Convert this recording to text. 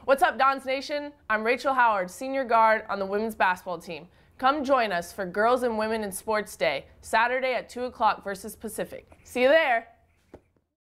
What's up, Dons Nation? I'm Rachel Howard, senior guard on the women's basketball team. Come join us for Girls and Women in Sports Day, Saturday at 2 o'clock versus Pacific. See you there!